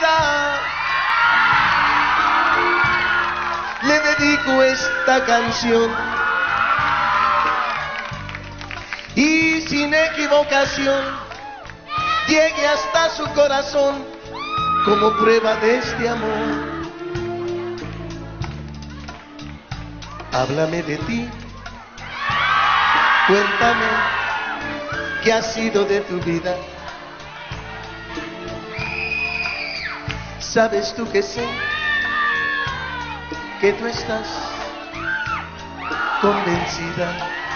vida le dedico esta canción y sin equivocación llegue hasta su corazón como prueba de este amor. Háblame de ti, cuéntame qué ha sido de tu vida. Sabes tú que sé que tú estás convencida.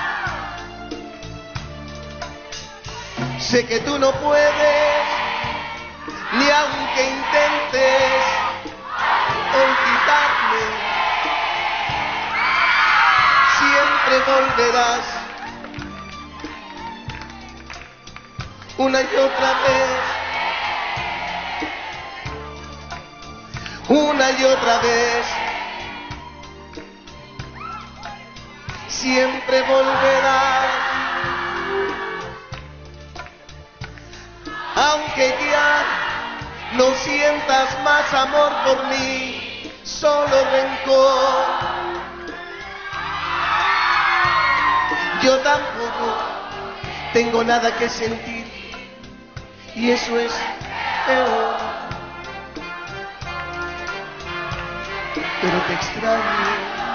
Sé que tú no puedes, ni aunque intentes olvidarme, siempre volverás una y otra vez, una y otra vez, siempre volverás, aunque ya no sientas más amor por mí, solo rencor. Yo tampoco tengo nada que sentir y eso es peor. Pero te extraño,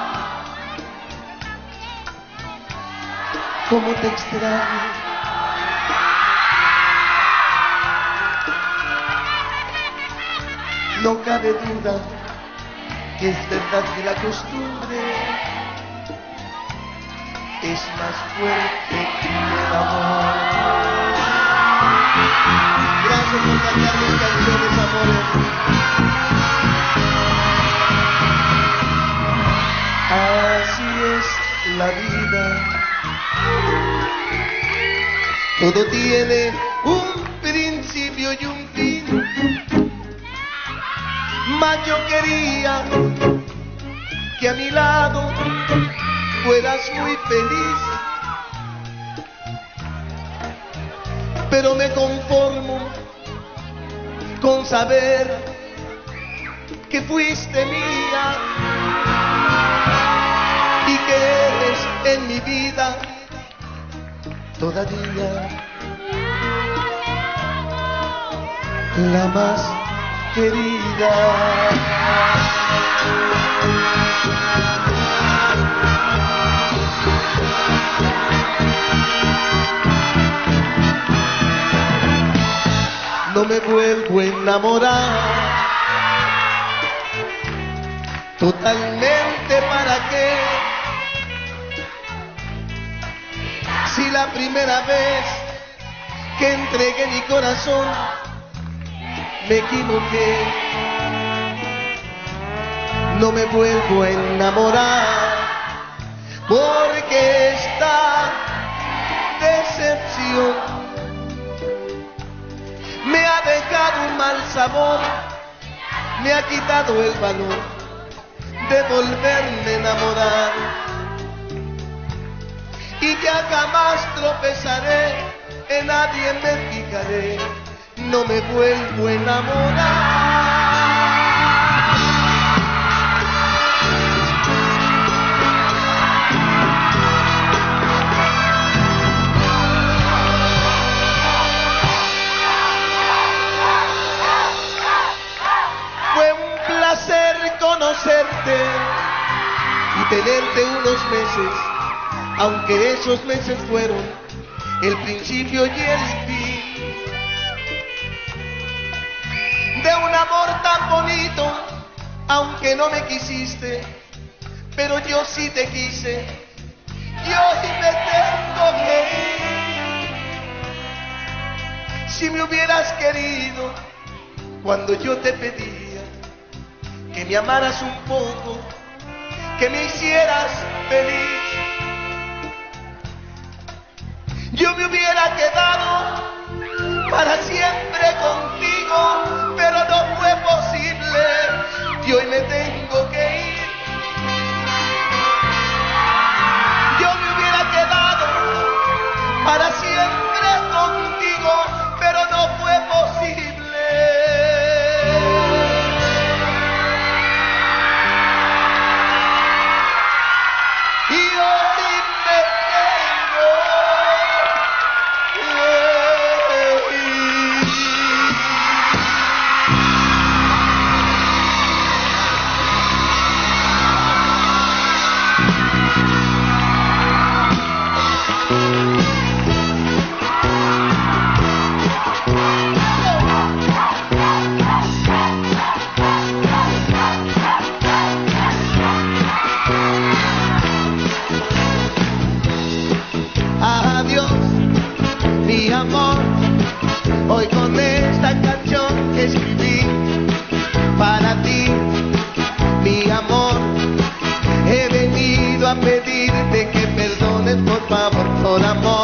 cómo te extraño. No cabe duda que es verdad que la costumbre es más fuerte que el amor. Gracias por cantar mis canciones, amores. Así es la vida. Todo tiene un principio y un fin. Mas yo quería que a mi lado fueras muy feliz, pero me conformo con saber que fuiste mía y que eres en mi vida todavía la más querida. No me vuelvo a enamorar totalmente, ¿para qué? Si la primera vez que entregué mi corazón me equivoqué. No me vuelvo a enamorar porque esta decepción me ha dejado un mal sabor, me ha quitado el valor de volverme a enamorar. Y ya jamás tropezaré, en nadie me fijaré, no me vuelvo a enamorar. Fue un placer conocerte y tenerte unos meses, aunque esos meses fueron el principio y el fin de un amor tan bonito, aunque no me quisiste, pero yo sí te quise, yo sí me tengo que ir. Si me hubieras querido cuando yo te pedía que me amaras un poco, que me hicieras feliz, yo me hubiera quedado para siempre contigo, pero no fue posible y hoy me tengo que ir. Yo me hubiera quedado para siempre contigo, pero no fue posible. Dile que perdones, por favor, por amor.